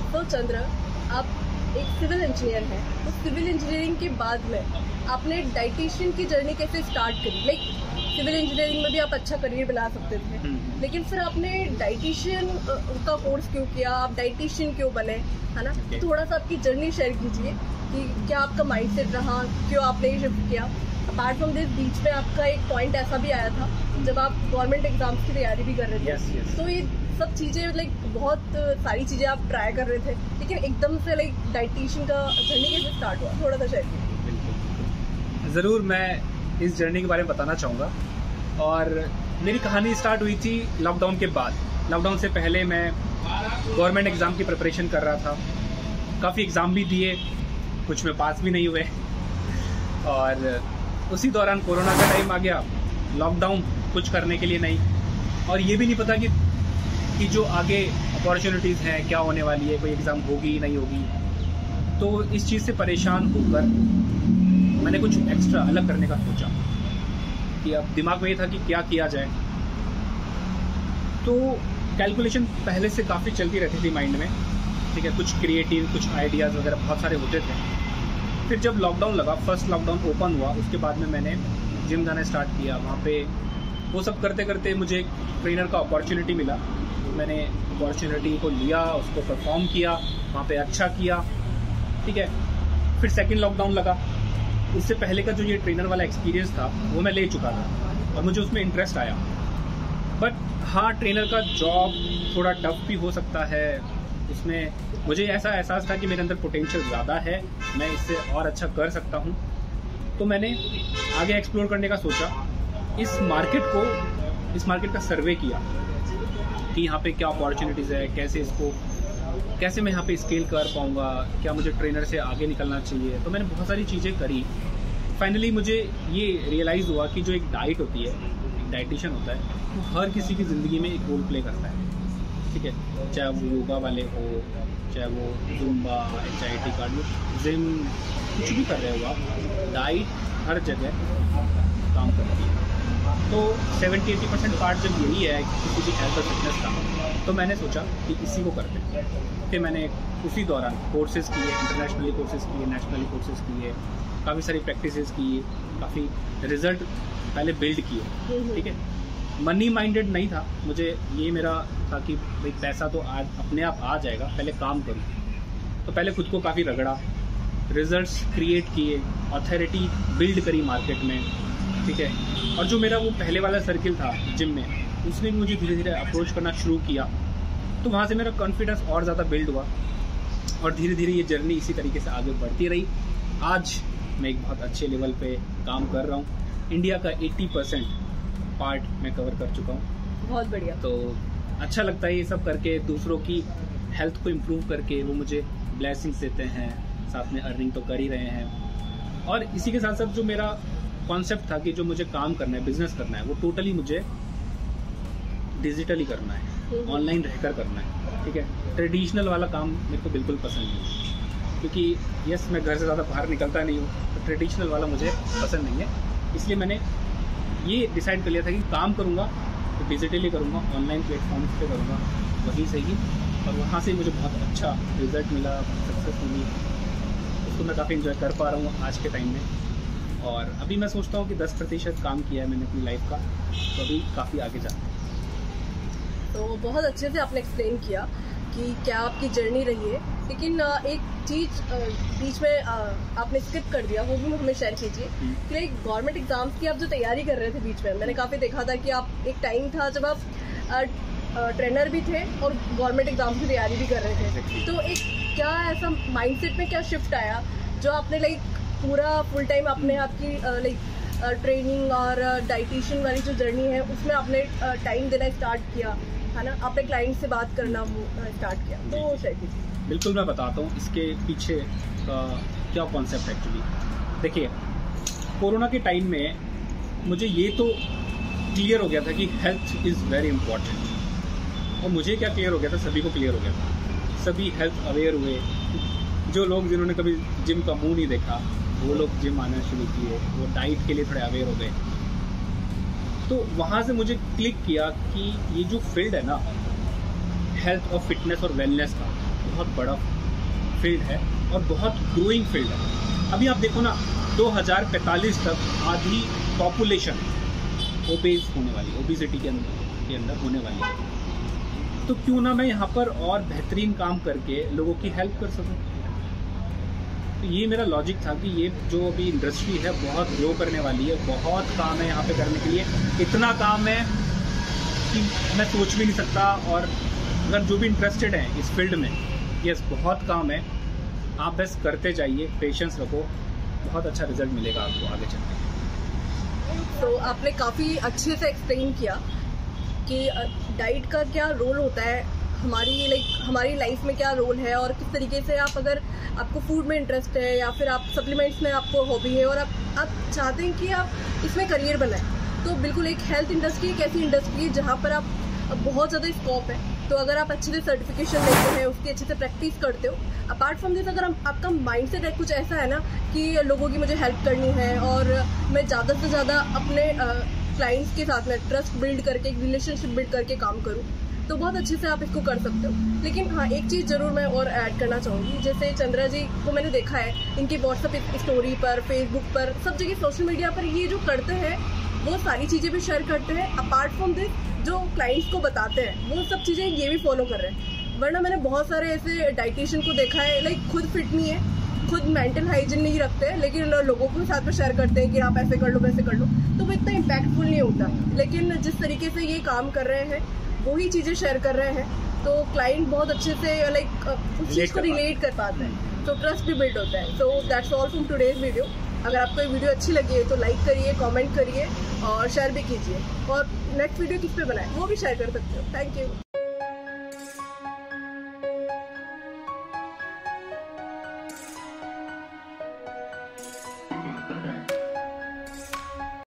तो चंद्र, आप एक सिविल इंजीनियर हैं, तो सिविल इंजीनियरिंग के बाद में आपने डाइटिशियन की जर्नी कैसे स्टार्ट करी? लाइक सिविल इंजीनियरिंग में भी आप अच्छा करियर बना सकते थे, लेकिन फिर आपने डाइटिशियन का कोर्स क्यों किया? आप डाइटिशियन क्यों बने, है ना? थोड़ा सा आपकी जर्नी शेयर कीजिए कि क्या आपका माइंडसेट रहा, क्यों आपने ये शिफ्ट किया। अपार्ट फ्रॉम दिस, बीच में आपका एक पॉइंट ऐसा भी आया था जब आप गवर्नमेंट एग्जाम्स की तैयारी भी कर रहे थे। तो ये सब चीज़ें लाइक बहुत सारी चीज़ें आप ट्राई कर रहे थे, लेकिन एकदम से लाइक डाइटिशियन का जर्नी कैसे स्टार्ट हुआ? थोड़ा सा शेयर कीजिए। बिल्कुल, ज़रूर मैं इस जर्नी के बारे में बताना चाहूँगा। और मेरी कहानी स्टार्ट हुई थी लॉकडाउन के बाद। लॉकडाउन से पहले मैं गवर्नमेंट एग्ज़ाम की प्रिपरेशन कर रहा था, काफ़ी एग्ज़ाम भी दिए, कुछ में पास भी नहीं हुए। और उसी दौरान कोरोना का टाइम आ गया, लॉकडाउन, कुछ करने के लिए नहीं, और ये भी नहीं पता कि जो आगे अपॉर्चुनिटीज़ हैं क्या होने वाली है, कोई एग्ज़ाम होगी नहीं होगी। तो इस चीज़ से परेशान होकर मैंने कुछ एक्स्ट्रा अलग करने का सोचा कि अब दिमाग में ये था कि क्या किया जाए। तो कैलकुलेशन पहले से काफ़ी चलती रहती थी माइंड में, ठीक है, कुछ क्रिएटिव, कुछ आइडियाज़ वगैरह बहुत सारे होते थे। फिर जब लॉकडाउन लगा, फर्स्ट लॉकडाउन ओपन हुआ, उसके बाद में मैंने जिम जाना स्टार्ट किया। वहाँ पे वो सब करते करते मुझे एक ट्रेनर का अपॉर्चुनिटी मिला। मैंने अपॉर्चुनिटी को लिया, उसको परफॉर्म किया, वहाँ पे अच्छा किया, ठीक है। फिर सेकंड लॉकडाउन लगा। उससे पहले का जो ये ट्रेनर वाला एक्सपीरियंस था वो मैं ले चुका था और मुझे उसमें इंटरेस्ट आया। बट हाँ, ट्रेनर का जॉब थोड़ा टफ भी हो सकता है। उसमें मुझे ऐसा एहसास था कि मेरे अंदर पोटेंशियल ज़्यादा है, मैं इससे और अच्छा कर सकता हूँ। तो मैंने आगे एक्सप्लोर करने का सोचा। इस मार्केट का सर्वे किया कि यहाँ पे क्या अपॉर्चुनिटीज़ है, कैसे मैं यहाँ पे स्केल कर पाऊँगा, क्या मुझे ट्रेनर से आगे निकलना चाहिए। तो मैंने बहुत सारी चीज़ें करी। फाइनली मुझे ये रियलाइज़ हुआ कि जो एक डाइट होती है, एक डाइटिशियन होता है, वो हर किसी की ज़िंदगी में एक रोल प्ले करता है, ठीक है। चाहे वो योगा वाले हो, चाहे वो जुम्बा, HIIT कार्डियो, जिम, कुछ भी कर रहे हो आप, डाइट हर जगह काम करती है। तो 70-80% पार्ट जब यही है किसी भी हेल्थ और फिटनेस का, तो मैंने सोचा कि इसी को करते हैं। फिर मैंने उसी दौरान कोर्सेज़ किए, इंटरनेशनली कोर्सेज़ किए, नेशनली कोर्सेज़ किए, काफ़ी सारी प्रैक्टिसेस की, काफ़ी रिजल्ट पहले बिल्ड किए, ठीक है। मनी माइंडेड नहीं था, मुझे ये मेरा था कि भाई पैसा तो आज अपने आप आ जाएगा, पहले काम करूँ। तो पहले खुद को काफ़ी रगड़ा, रिजल्ट्स क्रिएट किए, अथॉरिटी बिल्ड करी मार्केट में, ठीक है। और जो मेरा वो पहले वाला सर्किल था जिम में, उसने भी मुझे धीरे धीरे अप्रोच करना शुरू किया। तो वहाँ से मेरा कॉन्फिडेंस और ज़्यादा बिल्ड हुआ और धीरे धीरे ये जर्नी इसी तरीके से आगे बढ़ती रही। आज मैं एक बहुत अच्छे लेवल पे काम कर रहा हूँ। इंडिया का 80% पार्ट मैं कवर कर चुका हूँ। बहुत बढ़िया। तो अच्छा लगता है ये सब करके, दूसरों की हेल्थ को इम्प्रूव करके वो मुझे ब्लेसिंग्स देते हैं, साथ में अर्निंग तो कर ही रहे हैं। और इसी के साथ साथ जो मेरा कॉन्सेप्ट था कि जो मुझे काम करना है, बिजनेस करना है, वो टोटली मुझे डिजिटली करना है, ऑनलाइन रहकर करना है, ठीक है। ट्रेडिशनल वाला काम मेरे को बिल्कुल पसंद नहीं, क्योंकि यस मैं घर से ज़्यादा बाहर निकलता नहीं हूँ, तो ट्रेडिशनल वाला मुझे पसंद नहीं है। इसलिए मैंने ये डिसाइड कर लिया था कि काम करूँगा तो डिजिटली करूँगा, ऑनलाइन प्लेटफॉर्म्स पे करूँगा, वहीं से ही। और वहाँ से मुझे बहुत अच्छा रिजल्ट मिला, सक्सेस मिली, उसको मैं काफ़ी इंजॉय कर पा रहा हूँ आज के टाइम में। और अभी मैं सोचता हूँ कि 10% काम किया है मैंने अपनी लाइफ का, तो अभी काफ़ी आगे जाता है। तो बहुत अच्छे से आपने एक्सप्लेन किया कि क्या आपकी जर्नी रही है, लेकिन एक चीज़ बीच में आपने स्किप कर दिया, वो भी हमें शेयर कीजिए कि लाइक गवर्नमेंट एग्जाम्स की आप जो तैयारी कर रहे थे बीच में, मैंने काफ़ी देखा था कि आप एक टाइम था जब आप ट्रेनर भी थे और गवर्नमेंट एग्जाम्स की तैयारी भी कर रहे थे। तो एक क्या ऐसा माइंडसेट में क्या शिफ्ट आया जो आपने लाइक पूरा फुल टाइम आपने आपकी लाइक ट्रेनिंग और डाइटिशियन वाली जो जर्नी है उसमें आपने टाइम देना स्टार्ट किया, है ना? आपने क्लाइंट से बात करना वो स्टार्ट किया, तो वो शेयर कीजिए। बिल्कुल, मैं बताता हूँ इसके पीछे का क्या कॉन्सेप्ट एक्चुअली। देखिए, कोरोना के टाइम में मुझे ये तो क्लियर हो गया था कि हेल्थ इज़ वेरी इंपॉर्टेंट। और मुझे क्या क्लियर हो गया था, सभी को क्लियर हो गया था, सभी हेल्थ अवेयर हुए। जो लोग जिन्होंने कभी जिम का मुंह नहीं देखा, वो लोग जिम आना शुरू किए, वो डाइट के लिए थोड़े अवेयर हो गए। तो वहाँ से मुझे क्लिक किया कि ये जो फील्ड है ना, हेल्थ और फिटनेस और वेलनेस का, बहुत बड़ा फील्ड है और बहुत ग्रोइंग फील्ड है। अभी आप देखो ना, 2045 तक आधी पॉपुलेशन ओबेस होने वाली, ओबेसिटी के अंदर होने वाली है। तो क्यों ना मैं यहाँ पर और बेहतरीन काम करके लोगों की हेल्प कर सकूँ। तो ये मेरा लॉजिक था कि ये जो अभी इंडस्ट्री है बहुत ग्रो करने वाली है, बहुत काम है यहाँ पे करने के लिए, इतना काम है कि मैं सोच भी नहीं सकता। और अगर जो भी इंटरेस्टेड हैं इस फील्ड में, यस बहुत काम है, आप बस करते जाइए, पेशेंस रखो, बहुत अच्छा रिजल्ट मिलेगा आपको आगे चलकर। तो आपने काफ़ी अच्छे से एक्सप्लेन किया कि डाइट का क्या रोल होता है हमारी लाइफ में, क्या रोल है, और किस तरीके से आप, अगर आपको फूड में इंटरेस्ट है या फिर आप सप्लीमेंट्स में आपको हॉबी है और आप चाहते हैं कि आप इसमें करियर बनाएं, तो बिल्कुल एक हेल्थ इंडस्ट्री एक ऐसी इंडस्ट्री है जहाँ पर आप बहुत ज़्यादा स्कोप है। तो अगर आप अच्छे से सर्टिफिकेशन लेते हैं, उसकी अच्छे से प्रैक्टिस करते हो, अपार्ट फ्रॉम दिस, अगर आपका माइंडसेट है कुछ ऐसा है ना कि लोगों की मुझे हेल्प करनी है और मैं ज़्यादा से ज़्यादा अपने क्लाइंट्स के साथ में ट्रस्ट बिल्ड करके, एक रिलेशनशिप बिल्ड करके काम करूँ, तो बहुत अच्छे से आप इसको कर सकते हो। लेकिन हाँ, एक चीज़ ज़रूर मैं और ऐड करना चाहूँगी। जैसे चंद्रा जी को मैंने देखा है, इनकी व्हाट्सएप स्टोरी पर, फेसबुक पर, सब जगह सोशल मीडिया पर ये जो करते हैं वो सारी चीज़ें भी शेयर करते हैं। अपार्ट फ्रॉम दिस, जो क्लाइंट्स को बताते हैं वो सब चीज़ें ये भी फॉलो कर रहे हैं। वरना मैंने बहुत सारे ऐसे डाइटिशियन को देखा है, लाइक खुद फिट नहीं है, खुद मेंटल हाइजीन नहीं रखते हैं, लेकिन लोगों को साथ में शेयर करते हैं कि आप ऐसे कर लो वैसे कर लो, तो वो इतना इम्पैक्टफुल नहीं होता। लेकिन जिस तरीके से ये काम कर रहे हैं वही चीज़ें शेयर कर रहे हैं, तो क्लाइंट बहुत अच्छे से लाइक उस चीज़ को रिलेट कर पाते हैं, तो ट्रस्ट भी बिल्ड होता है। So that's all from today's video. अगर आपको ये वीडियो अच्छी लगी है तो लाइक करिए, कमेंट करिए और शेयर भी कीजिए, और नेक्स्ट वीडियो किस पे बनाए वो भी शेयर कर सकते हो। Thank you.